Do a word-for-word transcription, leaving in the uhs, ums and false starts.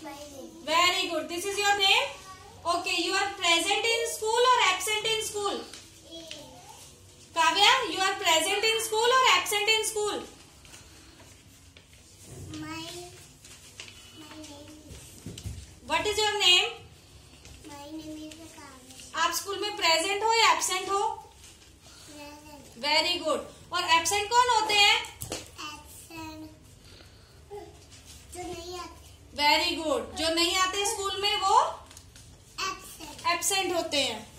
Very good. This is your name? Okay, you are present in school or absent in school? Kavya, you are present in school or absent in school? My, my name is... What is your name? My name is Kavya. आप school में present हो या absent हो? Present. Very good. और absent कौन होते हैं? Absent. जो नहीं आते. Very good. जो नहीं आते स्कूल में वो Absent. एब्सेंट होते हैं.